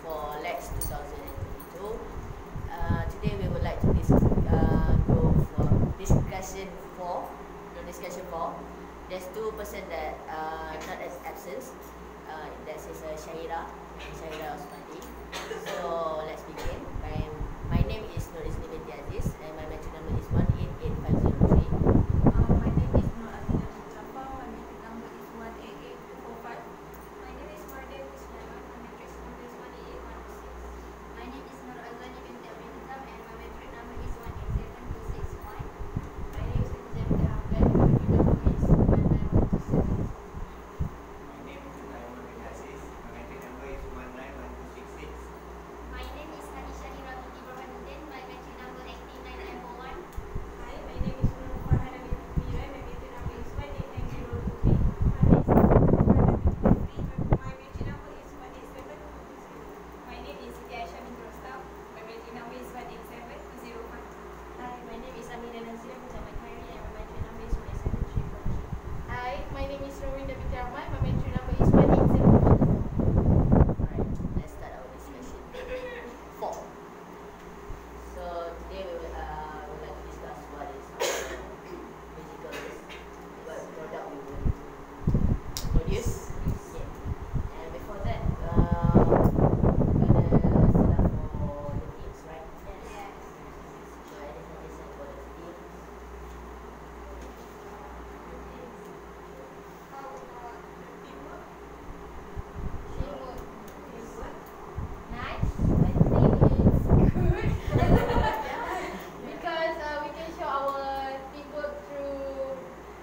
for Lex 2022. Today we would like to go for discussion 4. Discussion 4. There's 2 person that not as absent. That is Shahira and Shahira Osmandi. So let's begin. My name is Nur Izni binti Aziz and my metric number is 188503. My name is Nur Azina Mustafa. My metric number is 188245. My name is Mardia Kusnaman. My metric number is 18816. My name is Nur Azani binti Abdul Nizam and my metric number is 187261. My name is Jamila Ahmed. My metric number is 19127. My name is Sulaiman bin Aziz. My metric number is 191266. My name is Anisha Hira binti Burhanuddin. My metric number 18941. Hi, my name is Nur Farhana binti Mira. My metric number is 189023. My metric number is 18720. My name is Siti Aisyah binti Rostam. My metric number is 187205. Hi, my name is Amina Nazira binti Ahmad Khairi and my metric number is 17344. Hi, my name is Rowinda binti Rahman. My metric number is 18714. Alright, let's start our discussion. 4. So today we would like to discuss what is musical is, what product we will produce. Yeah. And before that, we're gonna set up for the teams, right? Yes. So I definitely set for the teams. How about Teamwork. teamwork? Teamwork. Nice. I think it's good because we can show our teamwork through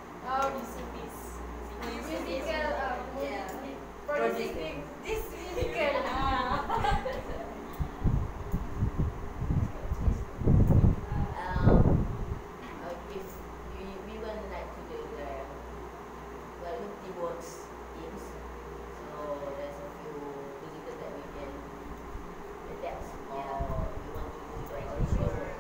musical producing this musical. If we will like to do the teamwork teams, so there's a few musical that we can adapt or we want to do the original work.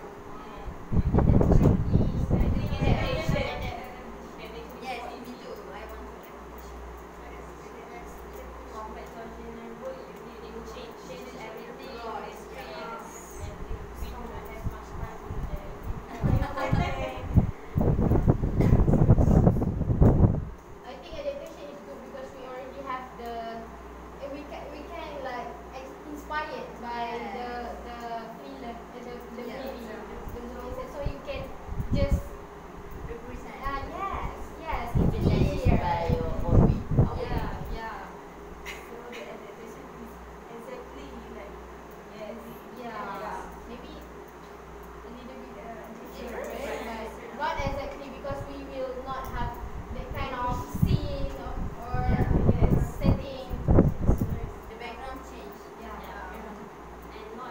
Yes, me too. I want to repetition. Let's Compared to original work, you need to change everything. Yes. And we do not have much time to do that. I think adaptation is good because we already have we can like inspired by the film the Yeah. movie so you can just represent. yes If it's it's easier. by your own way, our way. Yeah So the adaptation is exactly like maybe a little bit Different. different but not exactly because we will not have that kind of scene or Yeah. setting. The background change. Yeah. And not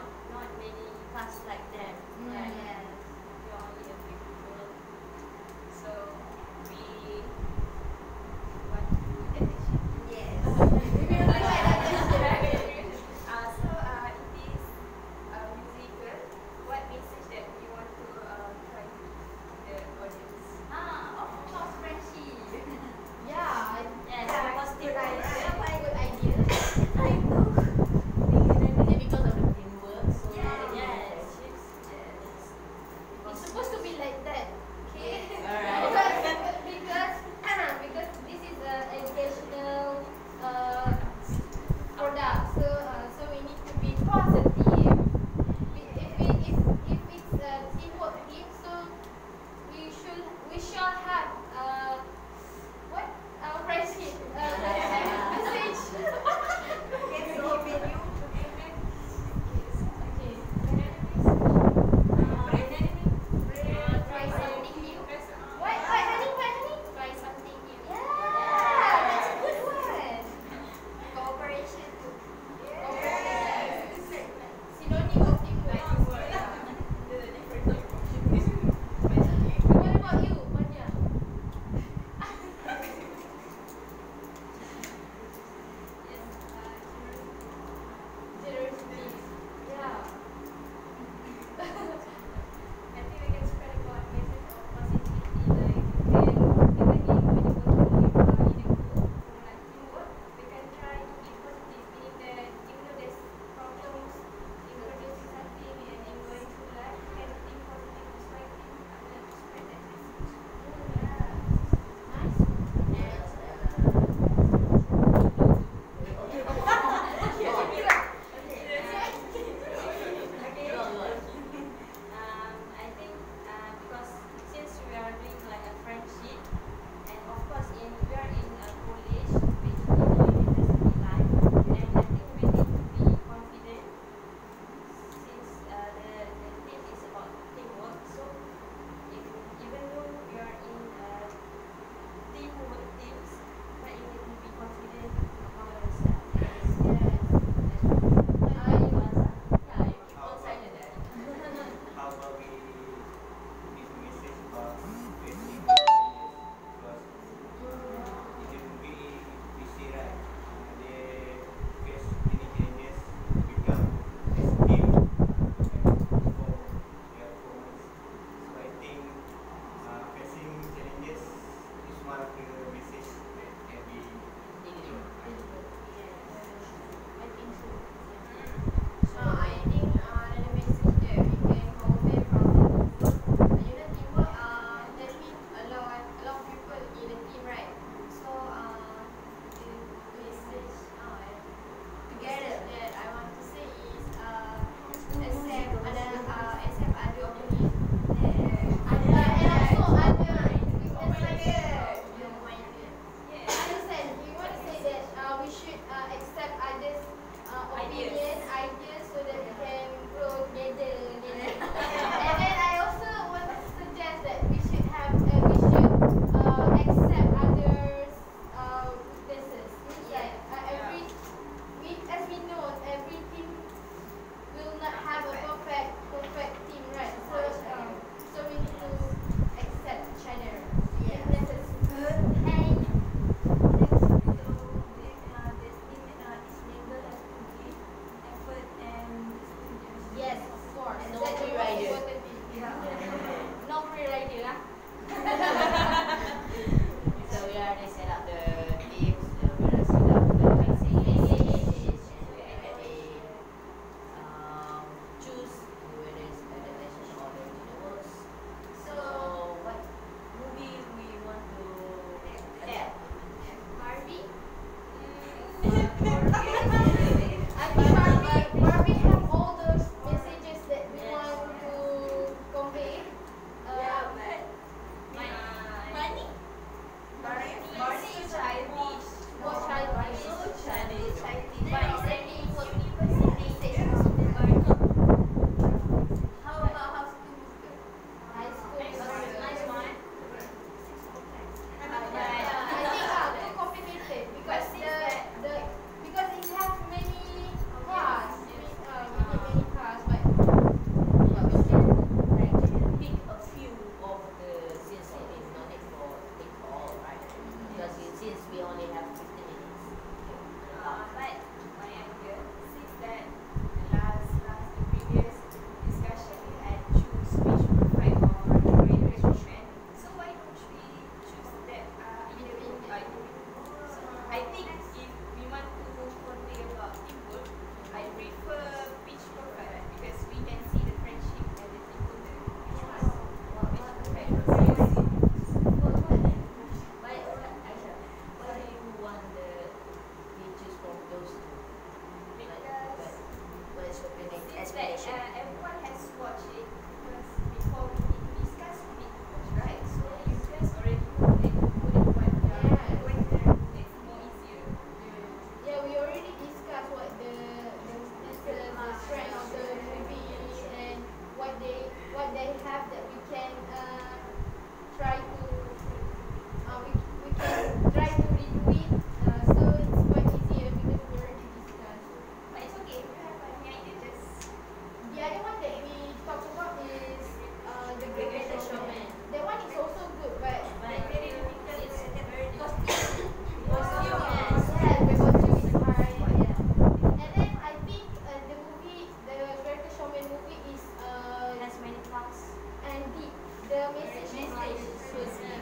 what they have that we can try to we can try to redo it. So it's quite easier because we already discussed. But it's okay. If you have any idea, just The other one that we talked about is the Greatest Greatest Showman. Showman. That one is also good, but like very difficult. It's very costume. Costume, Yes. yeah, the costume is hard. Yeah. And then I think the movie, the Greatest Showman movie is has many parts. and the message is Message. So it's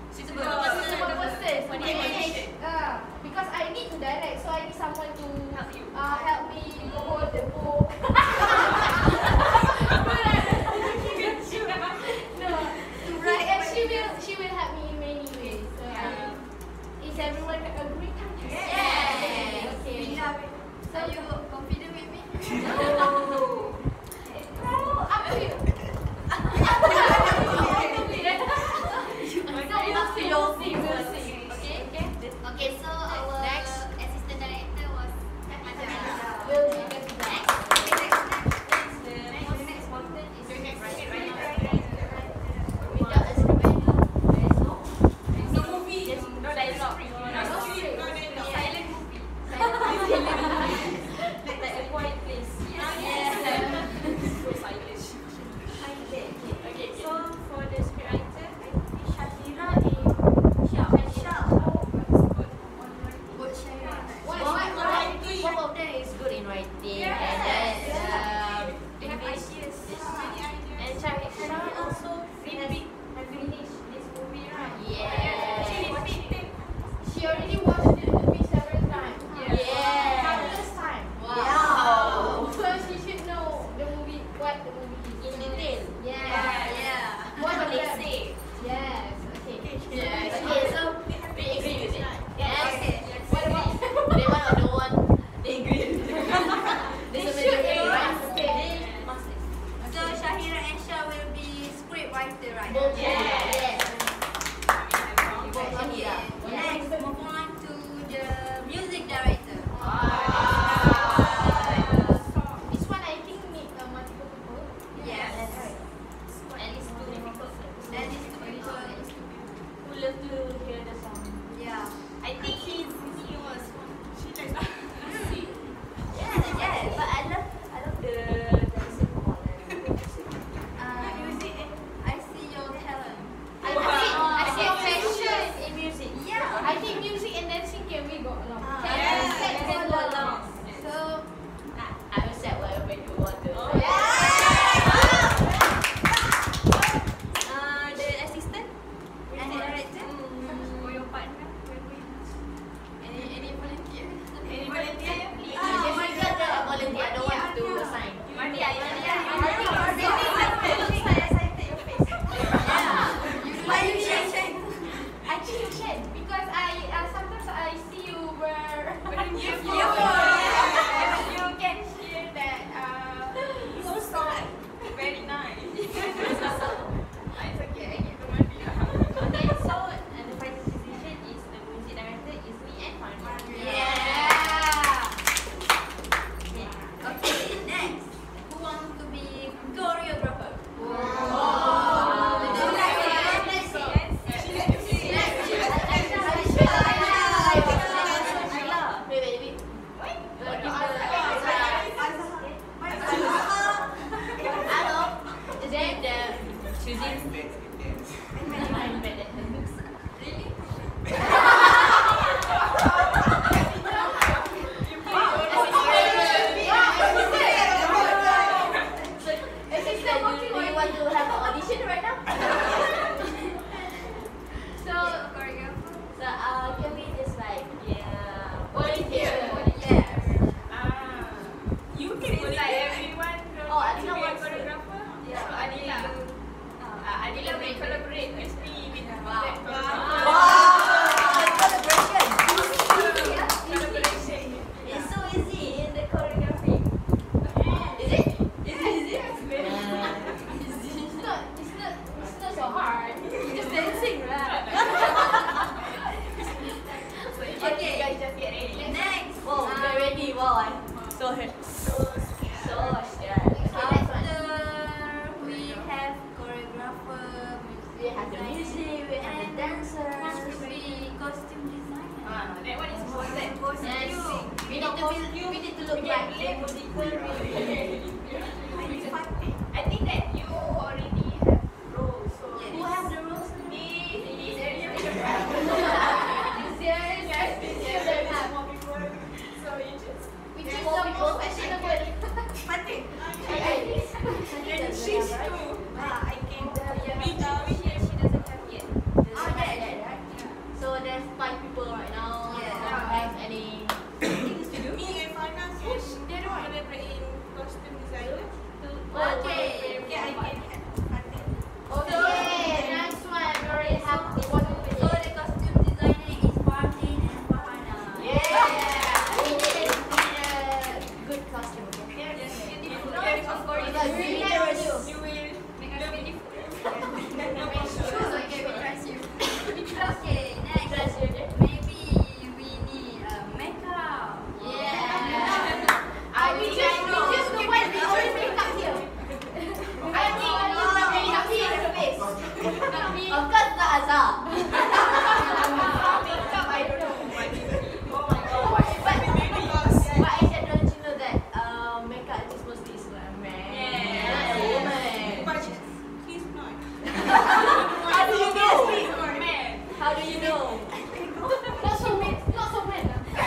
Suitable suitable person. for the animation. Because I need to direct, so I need someone to Help you. help me hold the book. No, and she will help me in many ways. So is everyone agree? Yes. Okay. So you confident with me? No. Up to you. We'll see. Okay, so our Next. assistant director was We'll be getting Next. The most important is writing. without a script. No movie. Just no dialogue. No script. Silent movie. Like a quiet place. So silent. Okay. So for the scriptwriter, I think Shakira and Shah. Good Shaira. Both of them is good in writing, and then They have English. ideas. And Shah also finished this movie, right? Yeah. She already watched the movie several times. Yeah. Countless times. Wow. So she should know the movie, what the movie is. In detail. Yeah. What What of they them? say. Yes. Okay. Yes. Okay, so we agree with it. Yes. Okay. What about? They one of the one they agree. They There's a should majority, know. right? Okay. They must. So Shahira and Shah will be script writer, right? Yes. Okay. Next, move on to the music director. This one I think need multiple people. Yes. At least two difficult. That is to be Who love to hear the song. Yeah. I think he was. Yes. But I love the dancing more than the music. I see your talent. I see your passion in music. Yeah. I think music and dancing can we go along. Yes, Can go along. So, I will set whatever you want to. The assistant? and director. Or your partner? Any volunteer? Any volunteer? Oh my God, volunteer. I don't want to sign. Why you shake? I think you can because I sometimes I see you were You can hear that. Very nice. It's okay. I give the money. Okay, so the final decision is the music director is me and Fahmi. Yeah. Okay, next. Who wants to be choreographer? Can we just like volunteer? You can Seems like like everyone Oh, Adila to be a wants to. choreographer. Yeah. So Adila. Adila will collaborate with me with that collaboration. It's so easy in the choreography. Is it? It's not so hard. It's just dancing, right? Okay. Guys, just get ready. Next. Wow, get ready. Wow, I'm so scared. After we have choreographer, We have the music, we have the dancers. must be costume designer. That one is important. Yes. We need to look like musical. I think that you already have roles. So Who have the roles? me, more people. So you just Which is the most fashionable. Patik. and she's too. I can. Which she doesn't have yet. Oh, yeah. five people right now. Yeah. Don't have any things to do. Me and Fana push. Dia orang collaborate in costume designer. Okay. Yeah, I can. Okay, next one. We already have one So finish. the costume designer is Martin and Farhana. We need a good costume. Okay. Yes, beautiful. Yes, of course. Because we rely on you. You will. Make us beautiful. Okay, we trust you. Okay, next. Maybe we need makeup. We just the one. We only make up here. I think only make up here in the face. Of course, the Azhar. Makeup, I don't know. Oh my god. But Aisha, don't you know that makeup artist mostly is like a man? Not a woman. But he's not. How do you know? He's not. Man. How do you know? Not so man. Not so man.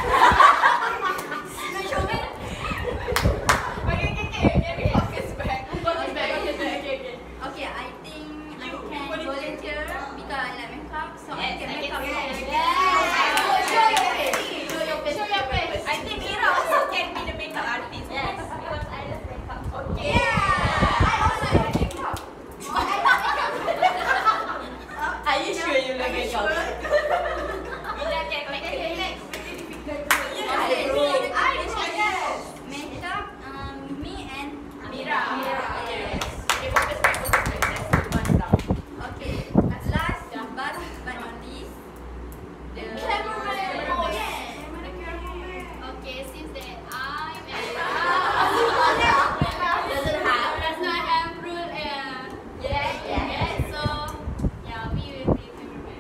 Okay, focus back. Okay. Okay, I think I You can volunteer. volunteer because I like makeup, so I Yes, can I make can up. see. Show your face. Show your face. Show your face. I think Mira also can be the makeup artist. Yes. Because I love makeup. Okay. I also like makeup. But I like makeup. Are you sure you love makeup? Mira can make Okay, it. next. Very difficult. Okay, I know, yes. makeup, me and Mira. Yes. Okay, focus back. That's the one down. Okay, last but not least, the Cameraman. Oh, yes. Okay, since that I'm Does not have. rule Yes. so yeah, we will be cameraman.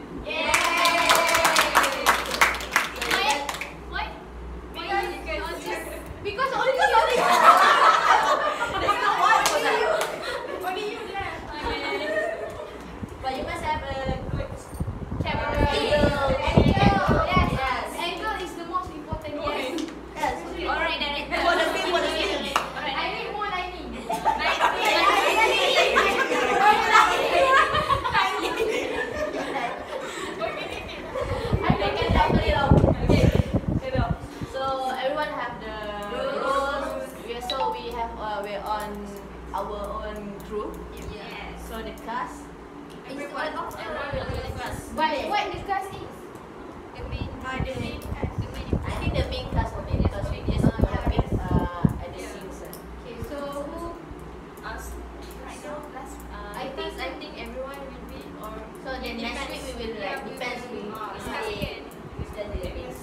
Why? Because only you. There's no one for that. Only you left. But you must have a good camera Angle. angle. Yes. Angle is the most important. Yes. Yes. Alright, director. For the scene. I need more lining. So everyone have the roles. We're on our own crew. Yes. So the cast. Everyone will do the cast. But what the cast is? The main. I think the main cast will be because we just have it at the scenes. Okay, so who? Us. Right now, last. I think everyone will be or. So then next week we will like depends we stay. We stay the days.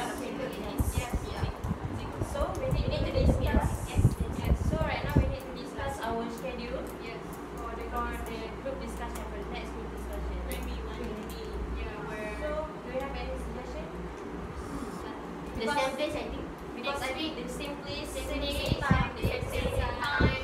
So we need to discuss. Yes. So right now we need to discuss our schedule. Yes. For the group discussion, for the next group discussion. Maybe one day. Yeah. So do you have any suggestion? The same place I think. Because I think the same place, same day, same time.